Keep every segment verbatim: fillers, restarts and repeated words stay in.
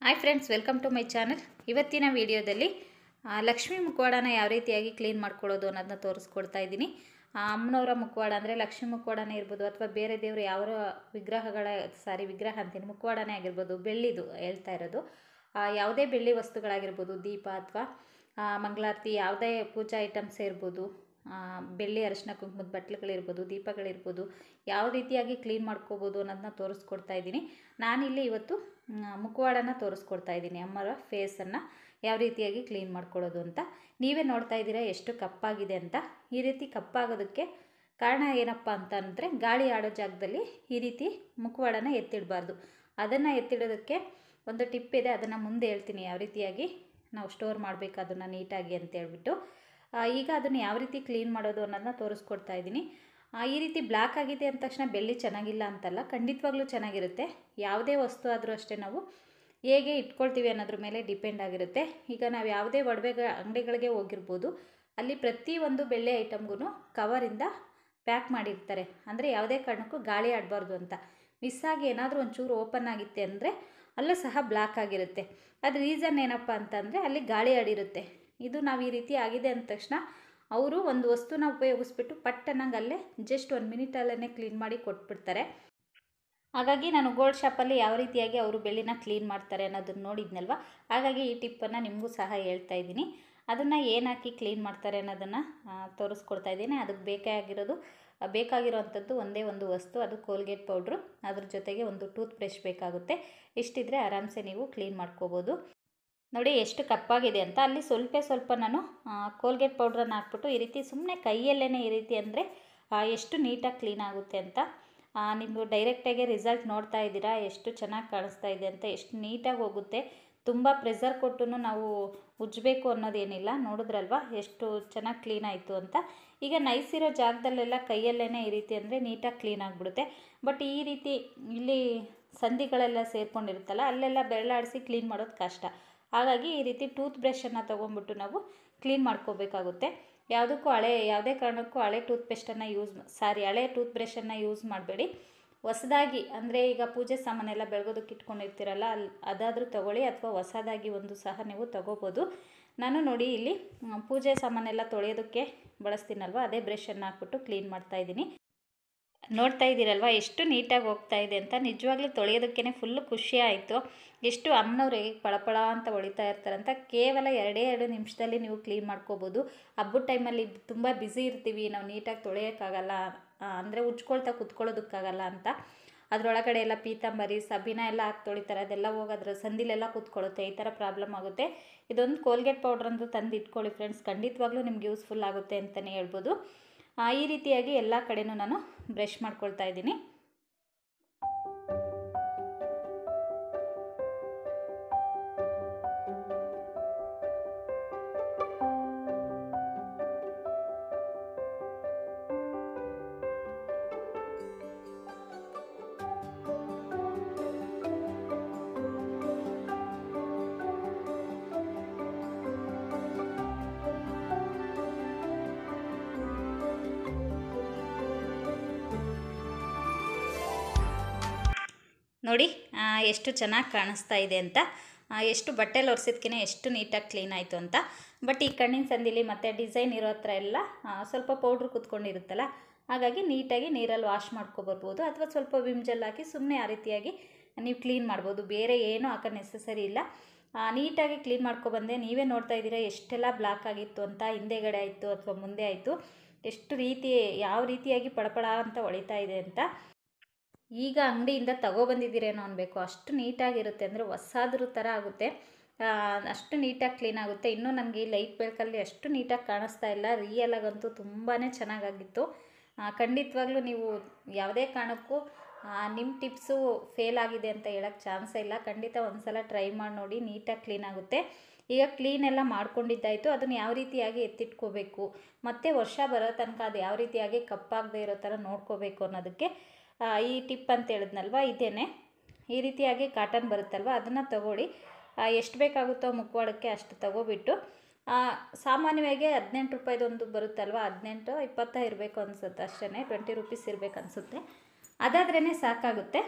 Hi friends, welcome to my channel. ಇವತ್ತಿನ ವಿಡಿಯೋದಲ್ಲಿ ಲಕ್ಷ್ಮೀ ಮುಖವಾಡನ ಯಾವ ರೀತಿಯಾಗಿ ಕ್ಲೀನ್ ಮಾಡ್ಕೊಳ್ಳೋದು ಅನ್ನೋದನ್ನ ತೋರಿಸ್ಕೊಡ್ತಾ ಇದ್ದೀನಿ. ಅಮ್ಮನವರ ಮುಖವಾಡ ಅಂದರೆ ಲಕ್ಷ್ಮೀ ಮುಖವಾಡನೇ ಇರ್ಬೋದು, ಅಥವಾ ಬೇರೆ ದೇವರು ಯಾವ ವಿಗ್ರಹಗಳ ಸಾರಿ ವಿಗ್ರಹ ಅಂತೀನಿ ಮುಖವಾಡನೇ ಆಗಿರ್ಬೋದು, ಬೆಳ್ಳಿದು ಹೇಳ್ತಾ ಇರೋದು. ಯಾವುದೇ ಬೆಳ್ಳಿ ವಸ್ತುಗಳಾಗಿರ್ಬೋದು, ದೀಪ ಅಥವಾ ಮಂಗಳಾರತಿ, ಯಾವುದೇ ಪೂಜಾ ಐಟಮ್ಸ್ ಇರ್ಬೋದು, ಬೆಳ್ಳಿ ಅರಿಶಿನ ಕುಂಕುಮದ ಬಟ್ಲುಗಳಿರ್ಬೋದು, ದೀಪಗಳಿರ್ಬೋದು, ಯಾವ ರೀತಿಯಾಗಿ ಕ್ಲೀನ್ ಮಾಡ್ಕೋಬೋದು ಅನ್ನೋದನ್ನ ತೋರಿಸ್ಕೊಡ್ತಾ ಇದ್ದೀನಿ. ನಾನಿಲ್ಲಿ ಇವತ್ತು ಮುಖವಾಡನ ತೋರಿಸ್ಕೊಡ್ತಾ ಇದ್ದೀನಿ, ಅಮ್ಮರ ಫೇಸನ್ನು ಯಾವ ರೀತಿಯಾಗಿ ಕ್ಲೀನ್ ಮಾಡ್ಕೊಳ್ಳೋದು ಅಂತ. ನೀವೇ ನೋಡ್ತಾ ಇದ್ದೀರಾ ಎಷ್ಟು ಕಪ್ಪಾಗಿದೆ ಅಂತ. ಈ ರೀತಿ ಕಪ್ಪಾಗೋದಕ್ಕೆ ಕಾರಣ ಏನಪ್ಪ ಅಂತ ಅಂದರೆ, ಗಾಳಿ ಆಡೋ ಜಾಗದಲ್ಲಿ ಈ ರೀತಿ ಮುಖವಾಡನ ಎತ್ತಿಡಬಾರ್ದು. ಅದನ್ನು ಎತ್ತಿಡೋದಕ್ಕೆ ಒಂದು ಟಿಪ್ ಇದೆ, ಅದನ್ನು ಮುಂದೆ ಹೇಳ್ತೀನಿ ಯಾವ ರೀತಿಯಾಗಿ ನಾವು ಸ್ಟೋರ್ ಮಾಡಬೇಕು ಅದನ್ನು ನೀಟಾಗಿ ಅಂತ ಹೇಳ್ಬಿಟ್ಟು. ಈಗ ಅದನ್ನು ಯಾವ ರೀತಿ ಕ್ಲೀನ್ ಮಾಡೋದು ಅನ್ನೋದನ್ನ ತೋರಿಸ್ಕೊಡ್ತಾ ಇದ್ದೀನಿ. ಈ ರೀತಿ ಬ್ಲ್ಯಾಕ್ ಆಗಿದೆ ಅಂದ ತಕ್ಷಣ ಬೆಳ್ಳಿ ಚೆನ್ನಾಗಿಲ್ಲ ಅಂತಲ್ಲ, ಖಂಡಿತವಾಗ್ಲೂ ಚೆನ್ನಾಗಿರುತ್ತೆ. ಯಾವುದೇ ವಸ್ತು ಆದರೂ ಅಷ್ಟೇ ನಾವು ಹೇಗೆ ಇಟ್ಕೊಳ್ತೀವಿ ಅನ್ನೋದ್ರ ಮೇಲೆ ಡಿಪೆಂಡ್ ಆಗಿರುತ್ತೆ. ಈಗ ನಾವು ಯಾವುದೇ ಒಡವೆಗಳ ಅಂಗಡಿಗಳಿಗೆ ಹೋಗಿರ್ಬೋದು, ಅಲ್ಲಿ ಪ್ರತಿಯೊಂದು ಬೆಳ್ಳಿ ಐಟಮ್ಗೂ ಕವರಿಂದ ಪ್ಯಾಕ್ ಮಾಡಿರ್ತಾರೆ. ಅಂದರೆ ಯಾವುದೇ ಕಾರಣಕ್ಕೂ ಗಾಳಿ ಆಡಬಾರ್ದು ಅಂತ. ಮಿಸ್ಸಾಗಿ ಏನಾದರೂ ಒಂಚೂರು ಓಪನ್ ಆಗಿತ್ತೆ ಅಂದರೆ ಅಲ್ಲೂ ಸಹ ಬ್ಲ್ಯಾಕ್ ಆಗಿರುತ್ತೆ. ಅದು ರೀಸನ್ ಏನಪ್ಪ ಅಂತಂದರೆ ಅಲ್ಲಿ ಗಾಳಿ ಆಡಿರುತ್ತೆ. ಇದು ನಾವು ಈ ರೀತಿ ಆಗಿದೆ ಅಂದ ತಕ್ಷಣ ಅವರು ಒಂದು ವಸ್ತುನ ಉಪಯೋಗಿಸ್ಬಿಟ್ಟು ಪಟ್ಟನಂಗೆ ಅಲ್ಲೇ ಜಸ್ಟ್ ಒಂದು ಮಿನಿಟಲ್ಲೇ ಕ್ಲೀನ್ ಮಾಡಿ ಕೊಟ್ಬಿಡ್ತಾರೆ. ಹಾಗಾಗಿ ನಾನು ಗೋಲ್ಡ್ ಶಾಪಲ್ಲಿ ಯಾವ ರೀತಿಯಾಗಿ ಅವರು ಬೆಳ್ಳಿನ ಕ್ಲೀನ್ ಮಾಡ್ತಾರೆ ಅನ್ನೋದನ್ನು ನೋಡಿದ್ನಲ್ವ, ಹಾಗಾಗಿ ಈ ಟಿಪ್ಪನ್ನು ನಿಮಗೂ ಸಹ ಹೇಳ್ತಾ ಇದ್ದೀನಿ. ಅದನ್ನು ಏನು ಹಾಕಿ ಕ್ಲೀನ್ ಮಾಡ್ತಾರೆ ಅನ್ನೋದನ್ನು ತೋರಿಸ್ಕೊಡ್ತಾ ಇದ್ದೀನಿ. ಅದಕ್ಕೆ ಬೇಕಾಗಿರೋದು ಬೇಕಾಗಿರೋವಂಥದ್ದು ಒಂದೇ ಒಂದು ವಸ್ತು, ಅದು ಕೋಲ್ಗೇಟ್ ಪೌಡ್ರು. ಅದ್ರ ಜೊತೆಗೆ ಒಂದು ಟೂತ್ ಬ್ರಷ್ ಬೇಕಾಗುತ್ತೆ. ಇಷ್ಟಿದ್ರೆ ಆರಾಮ್ಸೆ ನೀವು ಕ್ಲೀನ್ ಮಾಡ್ಕೋಬೋದು. ನೋಡಿ ಎಷ್ಟು ಕಪ್ಪಾಗಿದೆ ಅಂತ. ಅಲ್ಲಿ ಸ್ವಲ್ಪ ಸ್ವಲ್ಪ ನಾನು ಕೋಲ್ಗೇಟ್ ಪೌಡ್ರನ್ನು ಹಾಕ್ಬಿಟ್ಟು ಈ ರೀತಿ ಸುಮ್ಮನೆ ಕೈಯಲ್ಲೇ ಈ ರೀತಿ ಅಂದರೆ ಎಷ್ಟು ನೀಟಾಗಿ ಕ್ಲೀನ್ ಆಗುತ್ತೆ ಅಂತ. ನೀವು ಡೈರೆಕ್ಟಾಗಿ ರಿಸಲ್ಟ್ ನೋಡ್ತಾ ಇದ್ದೀರಾ ಎಷ್ಟು ಚೆನ್ನಾಗಿ ಕಾಣಿಸ್ತಾ ಇದೆ ಅಂತ, ಎಷ್ಟು ನೀಟಾಗಿ ಹೋಗುತ್ತೆ. ತುಂಬ ಪ್ರೆಷರ್ ಕೊಟ್ಟು ನಾವು ಉಜ್ಜಬೇಕು ಅನ್ನೋದೇನಿಲ್ಲ. ನೋಡಿದ್ರಲ್ವ ಎಷ್ಟು ಚೆನ್ನಾಗಿ ಕ್ಲೀನ್ ಆಯಿತು ಅಂತ. ಈಗ ನೈಸ್ ಇರೋ ಜಾಗದಲ್ಲೆಲ್ಲ ಕೈಯಲ್ಲೇ ಈ ರೀತಿ ಅಂದರೆ ನೀಟಾಗಿ ಕ್ಲೀನ್ ಆಗಿಬಿಡುತ್ತೆ. ಬಟ್ ಈ ರೀತಿ ಇಲ್ಲಿ ಸಂಧಿಗಳೆಲ್ಲ ಸೇರ್ಕೊಂಡಿರುತ್ತಲ್ಲ, ಅಲ್ಲೆಲ್ಲ ಬೆರಳಾಡಿಸಿ ಕ್ಲೀನ್ ಮಾಡೋದು ಕಷ್ಟ. ಹಾಗಾಗಿ ಈ ರೀತಿ ಟೂತ್ ಬ್ರಷನ್ನು ತೊಗೊಂಡ್ಬಿಟ್ಟು ನಾವು ಕ್ಲೀನ್ ಮಾಡ್ಕೋಬೇಕಾಗುತ್ತೆ. ಯಾವುದಕ್ಕೂ ಹಳೆ ಯಾವುದೇ ಕಾರಣಕ್ಕೂ ಹಳೆ ಟೂತ್ ಪೇಸ್ಟನ್ನು ಯೂಸ್ ಸಾರಿ ಹಳೆ ಟೂತ್ ಬ್ರಷನ್ನು ಯೂಸ್ ಮಾಡಬೇಡಿ. ಹೊಸದಾಗಿ ಅಂದರೆ ಈಗ ಪೂಜೆ ಸಾಮಾನೆಲ್ಲ ಬೆಳಗೋದಕ್ಕೆ ಇಟ್ಕೊಂಡಿರ್ತೀರಲ್ಲ, ಅಲ್ಲಿ ಅದಾದರೂ ತೊಗೊಳ್ಳಿ, ಅಥವಾ ಹೊಸದಾಗಿ ಒಂದು ಸಹ ನೀವು ತೊಗೋಬೋದು. ನಾನು ನೋಡಿ ಇಲ್ಲಿ ಪೂಜೆ ಸಾಮಾನೆಲ್ಲ ತೊಳೆಯೋದಕ್ಕೆ ಬಳಸ್ತೀನಲ್ವ, ಅದೇ ಬ್ರಷನ್ನು ಹಾಕ್ಬಿಟ್ಟು ಕ್ಲೀನ್ ಮಾಡ್ತಾಯಿದ್ದೀನಿ. ನೋಡ್ತಾ ಇದ್ದೀರಲ್ವ ಎಷ್ಟು ನೀಟಾಗಿ ಹೋಗ್ತಾ ಇದೆ ಅಂತ. ನಿಜವಾಗ್ಲೂ ತೊಳೆಯೋದಕ್ಕೇ ಫುಲ್ಲು ಖುಷಿ ಆಯಿತು. ಎಷ್ಟು ಅಮ್ಮನವ್ರು ಹೇಗೆ ಪಳಪಳ ಅಂತ ಹೊಳಿತಾ ಇರ್ತಾರಂತ. ಕೇವಲ ಎರಡೇ ಎರಡು ನಿಮಿಷದಲ್ಲಿ ನೀವು ಕ್ಲೀನ್ ಮಾಡ್ಕೋಬೋದು. ಹಬ್ಬದ ಟೈಮಲ್ಲಿ ತುಂಬ ಬ್ಯುಸಿ ಇರ್ತೀವಿ, ನಾವು ನೀಟಾಗಿ ತೊಳೆಯೋಕ್ಕಾಗಲ್ಲ, ಅಂದರೆ ಉಜ್ಕೊಳ್ತಾ ಕುತ್ಕೊಳ್ಳೋದಕ್ಕಾಗಲ್ಲ ಅಂತ. ಅದರೊಳಗಡೆ ಎಲ್ಲ ಪೀತಾಂಬರಿ ಸಬೀನ ಎಲ್ಲ ಹಾಕಿ ತೊಳಿತಾರೆ, ಅದೆಲ್ಲ ಹೋಗಿ ಅದರ ಸಂದಿಲೆಲ್ಲ ಕೂತ್ಕೊಳ್ಳುತ್ತೆ. ಈ ಥರ ಪ್ರಾಬ್ಲಮ್ ಆಗುತ್ತೆ. ಇದೊಂದು ಕೋಲ್ಗೇಟ್ ಪೌಡ್ರ್ ಅಂತೂ ತಂದು ಇಟ್ಕೊಳ್ಳಿ ಫ್ರೆಂಡ್ಸ್, ಖಂಡಿತವಾಗ್ಲೂ ನಿಮ್ಗೆ ಯೂಸ್ಫುಲ್ ಆಗುತ್ತೆ ಅಂತಲೇ ಹೇಳ್ಬೋದು. ಈ ರೀತಿಯಾಗಿ ಎಲ್ಲ ಕಡೆನೂ ನಾನು ಬ್ರಷ್ ಮಾಡ್ಕೊಳ್ತಾ ಇದ್ದೀನಿ. ನೋಡಿ ಎಷ್ಟು ಚೆನ್ನಾಗಿ ಕಾಣಿಸ್ತಾ ಇದೆ ಅಂತ. ಎಷ್ಟು ಬಟ್ಟೆಲಿ ಒರೆಸಿದ್ಕೇ ಎಷ್ಟು ನೀಟಾಗಿ ಕ್ಲೀನ್ ಆಯಿತು ಅಂತ. ಬಟ್ ಈ ಕಣ್ಣಿನ ಸಂದಿಲಿ ಮತ್ತು ಡಿಸೈನ್ ಇರೋ ಹತ್ರ ಎಲ್ಲ ಸ್ವಲ್ಪ ಪೌಡ್ರ್ ಕುತ್ಕೊಂಡಿರುತ್ತಲ್ಲ, ಹಾಗಾಗಿ ನೀಟಾಗಿ ನೀರಲ್ಲಿ ವಾಶ್ ಮಾಡ್ಕೊಬರ್ಬೋದು, ಅಥವಾ ಸ್ವಲ್ಪ ವಿಮ್ ಜೆಲ್ ಹಾಕಿ ಸುಮ್ಮನೆ ಆ ರೀತಿಯಾಗಿ ನೀವು ಕ್ಲೀನ್ ಮಾಡ್ಬೋದು. ಬೇರೆ ಏನೂ ಹಾಕೋ ನೆಸಸರಿ ಇಲ್ಲ. ನೀಟಾಗಿ ಕ್ಲೀನ್ ಮಾಡ್ಕೊಬಂದೆ. ನೀವೇ ನೋಡ್ತಾ ಇದ್ದೀರಾ ಎಷ್ಟೆಲ್ಲ ಬ್ಲ್ಯಾಕ್ ಆಗಿತ್ತು ಅಂತ. ಹಿಂದೆಗಡೆ ಆಯಿತು ಅಥವಾ ಮುಂದೆ ಆಯಿತು, ಎಷ್ಟು ರೀತಿ ಯಾವ ರೀತಿಯಾಗಿ ಪಳಪಳ ಅಂತ ಹೊಳಿತಾ ಇದೆ ಅಂತ. ಈಗ ಅಂಗಡಿಯಿಂದ ತಗೊಬಂದಿದ್ದೀರೇನೋ ಅನ್ಬೇಕು, ಅಷ್ಟು ನೀಟಾಗಿರುತ್ತೆ. ಅಂದರೆ ಹೊಸಾದ್ರ ಥರ ಆಗುತ್ತೆ, ಅಷ್ಟು ನೀಟಾಗಿ ಕ್ಲೀನ್ ಆಗುತ್ತೆ. ಇನ್ನೂ ನನಗೆ ಈ ಲೈಟ್ ಬೆಳಕಲ್ಲಿ ಅಷ್ಟು ನೀಟಾಗಿ ಕಾಣಿಸ್ತಾ ಇಲ್ಲ. ರಿಯಲಾಗಂತೂ ತುಂಬಾ ಚೆನ್ನಾಗಾಗಿತ್ತು. ಖಂಡಿತವಾಗ್ಲೂ ನೀವು ಯಾವುದೇ ಕಾರಣಕ್ಕೂ ನಿಮ್ಮ ಟಿಪ್ಸು ಫೇಲ್ ಆಗಿದೆ ಅಂತ ಹೇಳೋಕ್ಕೆ ಚಾನ್ಸೇ ಇಲ್ಲ. ಖಂಡಿತ ಒಂದು ಸಲ ಟ್ರೈ ಮಾಡಿ ನೋಡಿ, ನೀಟಾಗಿ ಕ್ಲೀನ್ ಆಗುತ್ತೆ. ಈಗ ಕ್ಲೀನ್ ಎಲ್ಲ ಮಾಡ್ಕೊಂಡಿದ್ದಾಯಿತು. ಅದನ್ನು ಯಾವ ರೀತಿಯಾಗಿ ಎತ್ತಿಟ್ಕೋಬೇಕು, ಮತ್ತು ವರ್ಷ ಬರೋ ತನಕ ಅದು ಯಾವ ರೀತಿಯಾಗಿ ಕಪ್ಪಾಗದೇ ಇರೋ ಥರ ನೋಡ್ಕೋಬೇಕು ಅನ್ನೋದಕ್ಕೆ ಈ ಟಿಪ್ ಅಂತ ಹೇಳಿದ್ನಲ್ವ, ಇದೇನೆ. ಈ ರೀತಿಯಾಗಿ ಕಾಟನ್ ಬರುತ್ತಲ್ವ, ಅದನ್ನು ತಗೊಳ್ಳಿ. ಎಷ್ಟು ಬೇಕಾಗುತ್ತೋ ಮುಖವಾಡಕ್ಕೆ ಅಷ್ಟು ತಗೋಬಿಟ್ಟು, ಸಾಮಾನ್ಯವಾಗಿ ಹದಿನೆಂಟು ರೂಪಾಯಿದೊಂದು ಬರುತ್ತಲ್ವ, ಹದಿನೆಂಟು ಇಪ್ಪತ್ತ ಇರಬೇಕು ಅನಿಸುತ್ತೆ ಅಷ್ಟೇ, ಟ್ವೆಂಟಿ ರುಪೀಸ್ ಇರಬೇಕು ಅನಿಸುತ್ತೆ. ಅದಾದ್ರೇ ಸಾಕಾಗುತ್ತೆ.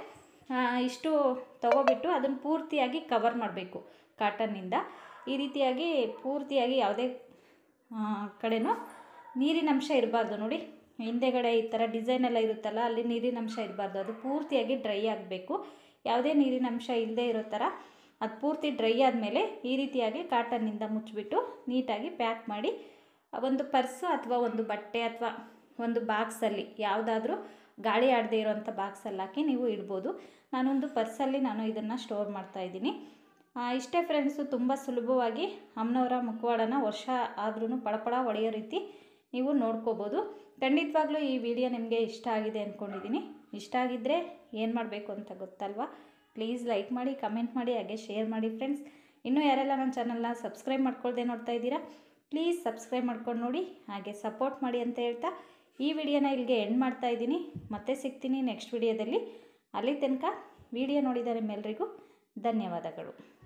ಇಷ್ಟು ತೊಗೊಬಿಟ್ಟು ಅದನ್ನು ಪೂರ್ತಿಯಾಗಿ ಕವರ್ ಮಾಡಬೇಕು ಕಾಟನ್ನಿಂದ. ಈ ರೀತಿಯಾಗಿ ಪೂರ್ತಿಯಾಗಿ ಯಾವುದೇ ಕಡೆನೂ ನೀರಿನಂಶ ಇರಬಾರ್ದು. ನೋಡಿ ಹಿಂದೆಗಡೆ ಈ ಥರ ಡಿಸೈನ್ ಎಲ್ಲ ಇರುತ್ತಲ್ಲ, ಅಲ್ಲಿ ನೀರಿನಂಶ ಇರಬಾರ್ದು. ಅದು ಪೂರ್ತಿಯಾಗಿ ಡ್ರೈ ಆಗಬೇಕು. ಯಾವುದೇ ನೀರಿನಂಶ ಇಲ್ಲದೆ ಇರೋ ಥರ ಅದು ಪೂರ್ತಿ ಡ್ರೈ ಆದಮೇಲೆ ಈ ರೀತಿಯಾಗಿ ಕಾಟನ್ನಿಂದ ಮುಚ್ಚಿಬಿಟ್ಟು ನೀಟಾಗಿ ಪ್ಯಾಕ್ ಮಾಡಿ ಒಂದು ಪರ್ಸು ಅಥವಾ ಒಂದು ಬಟ್ಟೆ ಅಥವಾ ಒಂದು ಬಾಕ್ಸಲ್ಲಿ ಯಾವುದಾದ್ರೂ ಗಾಳಿ ಆಡದೇ ಇರೋವಂಥ ಬಾಕ್ಸಲ್ಲಿ ಹಾಕಿ ನೀವು ಇಡ್ಬೋದು. ನಾನೊಂದು ಪರ್ಸಲ್ಲಿ ನಾನು ಇದನ್ನು ಸ್ಟೋರ್ ಮಾಡ್ತಾಯಿದ್ದೀನಿ. ಇಷ್ಟೇ ಫ್ರೆಂಡ್ಸು, ತುಂಬ ಸುಲಭವಾಗಿ ಅಮ್ಮನವರ ಮುಖವಾಡನ ವರ್ಷ ಆದ್ರೂ ಪಳಪಳ ಹೊಡೆಯೋ ರೀತಿ ನೀವು ನೋಡ್ಕೋಬೋದು. ಖಂಡಿತವಾಗ್ಲೂ ಈ ವಿಡಿಯೋ ನಿಮಗೆ ಇಷ್ಟ ಆಗಿದೆ ಅಂದ್ಕೊಂಡಿದ್ದೀನಿ. ಇಷ್ಟ ಆಗಿದ್ದರೆ ಏನು ಮಾಡಬೇಕು ಅಂತ ಗೊತ್ತಲ್ವಾ? ಪ್ಲೀಸ್ ಲೈಕ್ ಮಾಡಿ, ಕಮೆಂಟ್ ಮಾಡಿ, ಹಾಗೆ ಶೇರ್ ಮಾಡಿ ಫ್ರೆಂಡ್ಸ್. ಇನ್ನೂ ಯಾರೆಲ್ಲ ನನ್ನ ಚಾನಲ್ನ ಸಬ್ಸ್ಕ್ರೈಬ್ ಮಾಡ್ಕೊಳ್ದೆ ನೋಡ್ತಾ ಇದ್ದೀರಾ, ಪ್ಲೀಸ್ ಸಬ್ಸ್ಕ್ರೈಬ್ ಮಾಡ್ಕೊಂಡು ನೋಡಿ, ಹಾಗೆ ಸಪೋರ್ಟ್ ಮಾಡಿ ಅಂತ ಹೇಳ್ತಾ ಈ ವಿಡಿಯೋನ ಇಲ್ಲಿಗೆ ಎಂಡ್ ಮಾಡ್ತಾ ಇದ್ದೀನಿ. ಮತ್ತೆ ಸಿಗ್ತೀನಿ ನೆಕ್ಸ್ಟ್ ವಿಡಿಯೋದಲ್ಲಿ. ಅಲ್ಲಿ ತನಕ ವಿಡಿಯೋ ನೋಡಿದ ನಿಮ್ಮೆಲ್ಲರಿಗೂ ಧನ್ಯವಾದಗಳು.